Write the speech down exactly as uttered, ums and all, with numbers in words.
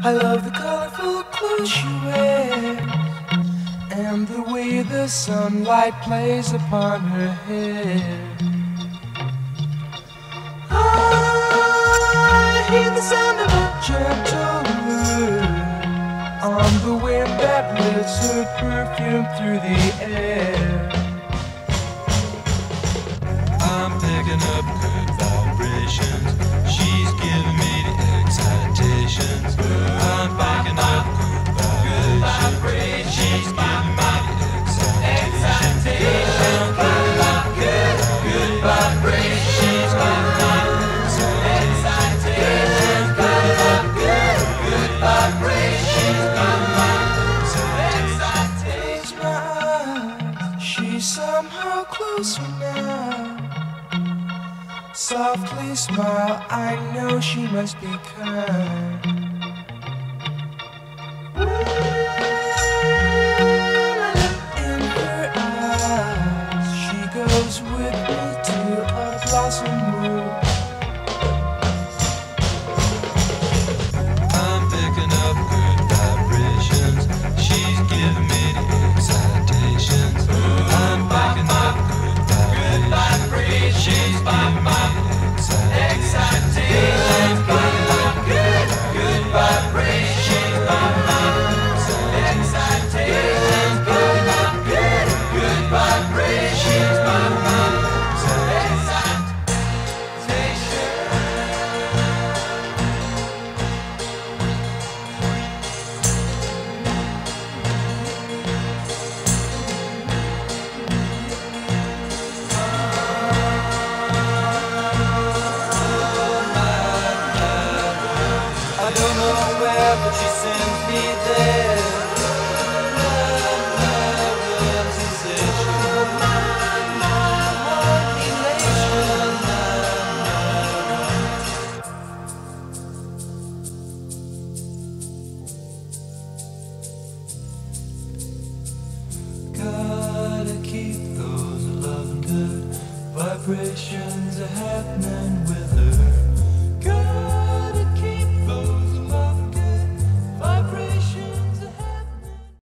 I love the colorful clothes she wears and the way the sunlight plays upon her hair. I hear the sound of a gentle word on the wind that lifts her perfume through the air. I'm picking up good vibrations. She's giving me the excitations. I'm picking up good vibrations. She's giving me the excitations. I'm picking up good, good vibrations. She's giving me the excitations. I'm picking up good, good vibrations. She's giving me the excitations. Close my eyes, she's somehow closer now. Softly smile, I know she must be kind. In her eyes, she goes with me to a blossom room. I'm picking up good vibrations. She's giving me the excitations. I'm picking up good vibrations. She's giving me the excitations. Picking up good, good vibrations. She's giving me the excitations. Picking up good, good vibrations. She's giving me the excitations. I don't know where, but she sends me there. Love, love, sensation. Gotta keep those loving good vibrations are happening with her.